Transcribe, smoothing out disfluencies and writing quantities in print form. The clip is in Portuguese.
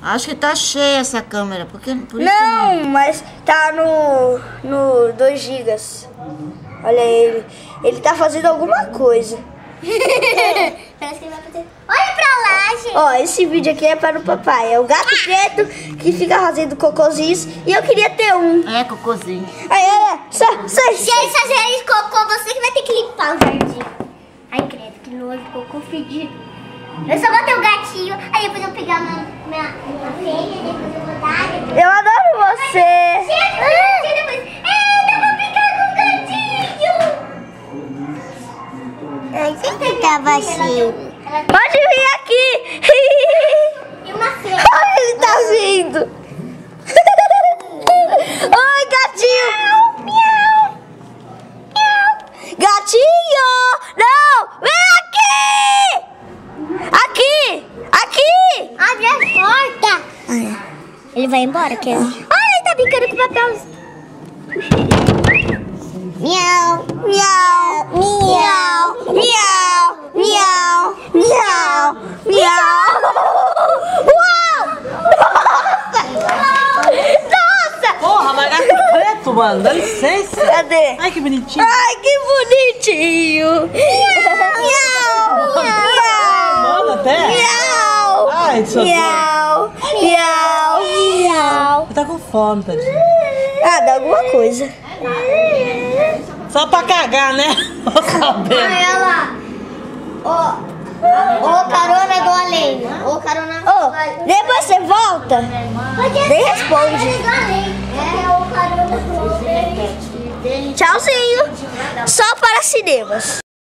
Acho que tá cheia essa câmera, porque por isso Não, mas tá no 2 GB. Olha ele. Ele tá fazendo alguma coisa. Parece que ele vai fazer. Olha pra lá, gente. Ó, esse vídeo aqui é para o papai. É o gato preto que fica fazendo cocôzinhos. E eu queria ter um. É cocôzinho. Aí, olha. Só. Se eles fazerem cocô, você que vai ter que limpar o jardim. Ai, credo, que nojo, cocô fedido. Eu só botei o gatinho, aí depois eu vou pegar minha fêmea, depois eu vou dar. Depois... Eu adoro você. Chega, depois. Dá pra brincar com o gatinho. Eu sempre tava assim. Pode vir aqui. E uma fêmea. Olha, ele tá vindo. Oi, gatinho. Miau. Miau. Gatinho. Não, vem aqui. Aqui. Aqui. Abre a porta. Ele vai embora, quer? Olha, ele tá brincando com papel. Miau, Miau. miau. Miau. Miau. Miau. Miau. Uau. Nossa. Porra, mas gato preto, mano. Dá licença. Cadê? Ai, que bonitinho. Ai, que bonitinho. Miau. Mano, até. Miau. Ai, seu Miau. Miau. Miau. Você tá com fome, tadinho. Ah, dá alguma coisa. Só pra cagar, né? O cabelo. Olha lá. Ô, carona do além. Ô, carona do Ô, depois você volta. Nem responde. É o carona do além. Tchauzinho. Só para cinemas.